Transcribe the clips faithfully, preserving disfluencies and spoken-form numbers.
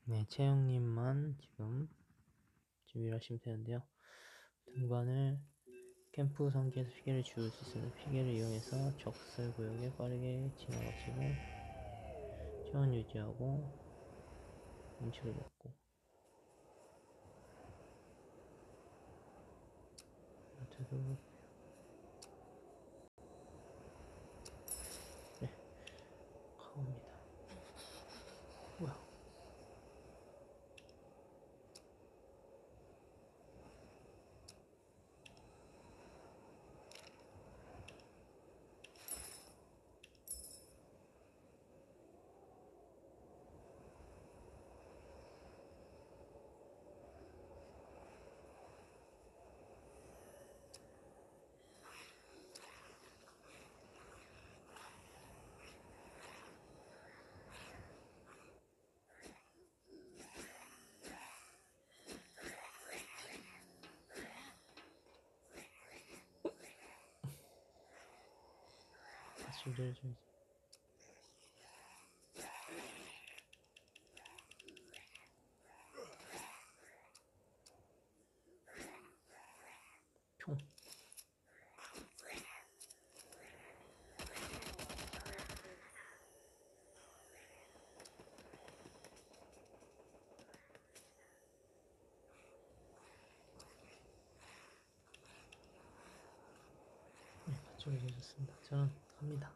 네, 채영님만 지금 준비를 하시면 되는데요. 등반을 캠프 성지에서 피계를 지울 수 있습니다. 피계를 이용해서 적설 구역에 빠르게 지나가시고 체온 유지하고 음식을 먹고 되도록 네, 가봅니다. 뭐야? 술을 좀 총. 네, 맞추게 해줬습니다. 저는 갑니다.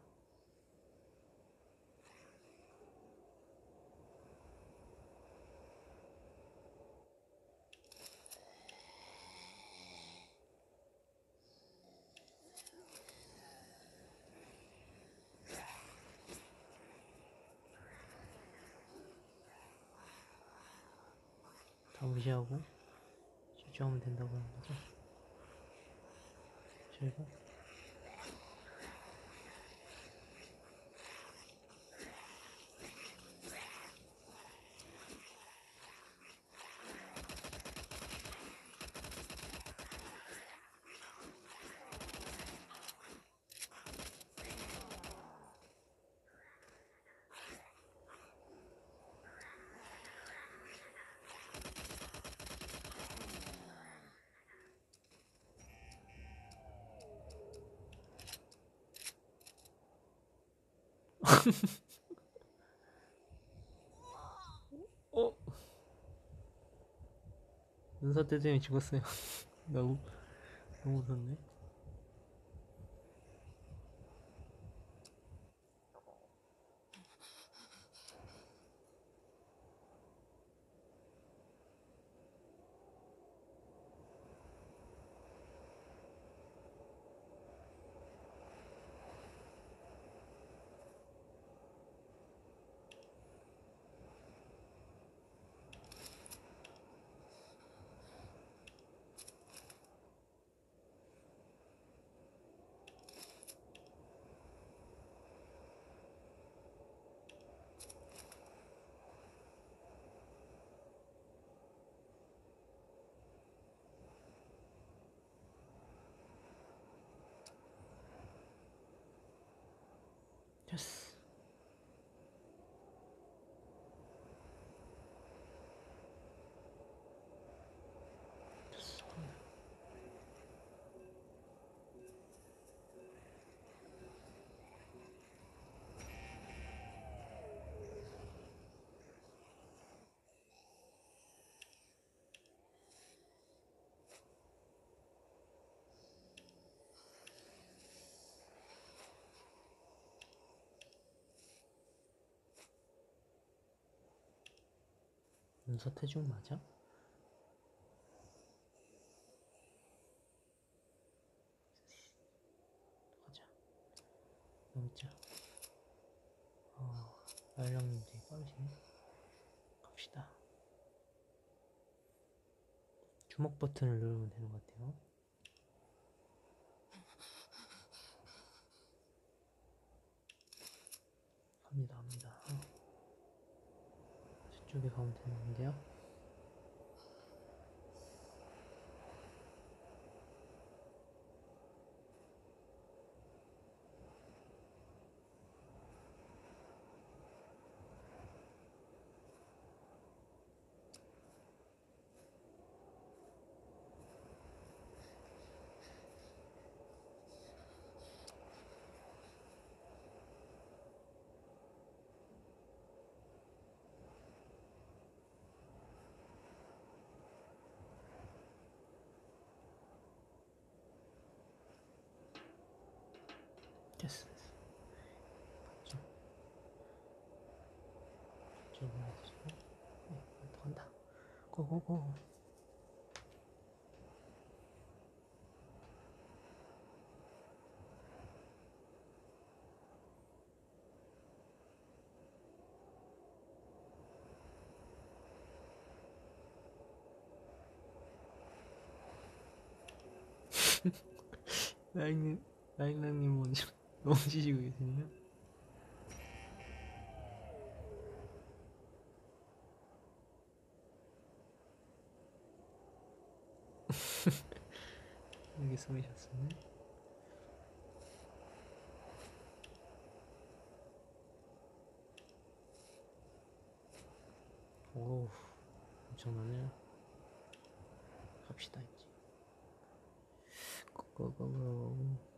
다 무시하고 집중하면 된다고 하는 거죠. 그리고 어? 눈사태 때문에 죽었어요. 너무 너무 무섭네. 됐어. 됐어. 눈사태 중 맞아? 가자. 넘자. 어, 알령님 되게 빠르시네. 갑시다. 주먹 버튼을 누르면 되는 것 같아요. 갑니다, 갑니다. 어. 저쪽에 가면 되는데요. 됐어, 됐어. 좀, 좀 해가지고. 네, 더 간다. 고고고. 라인님, 라인님 먼저 넘치시고 계시네요. 여기 숨으셨었네. 오우, 엄청나네요. 갑시다, 이제. 고고고고.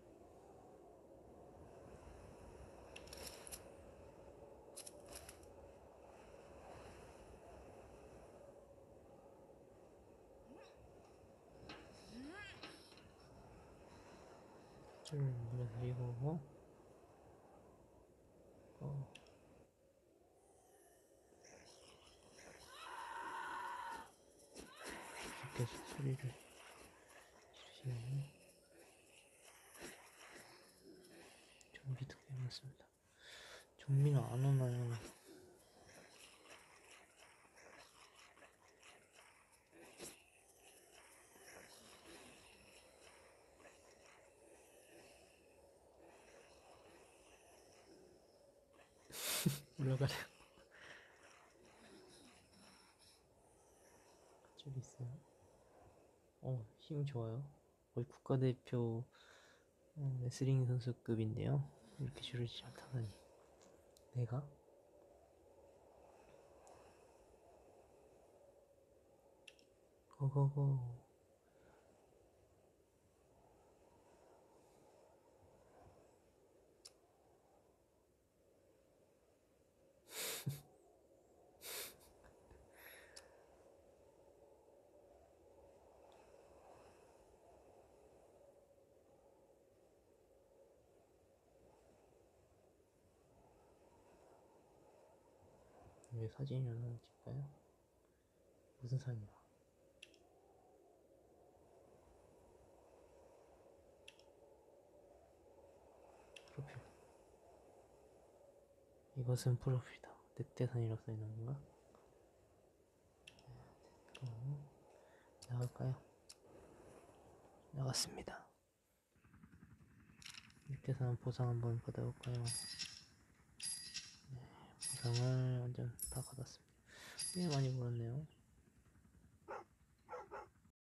줄 물어서 이거고. 어. 밖에서 소리를 지르시네. 좀비 특대 맞습니다. 좀비는 안 오나요? 올라가려. 저기 있어요. 어, 힘 좋아요. 거의 국가대표 어, 레슬링 선수급인데요. 이렇게 줄을 잘 타다니. 내가? 고고고. 왜 사진이 하나 찍까요? 무슨 사진이야? 프로필. 이것은 프로필이다. 늑대산이라고 써있는 건가? 어, 나갈까요? 나갔습니다. 늑대산 보상 한번 받아볼까요? 네, 보상을 완전 다 받았습니다. 꽤 많이 벌었네요.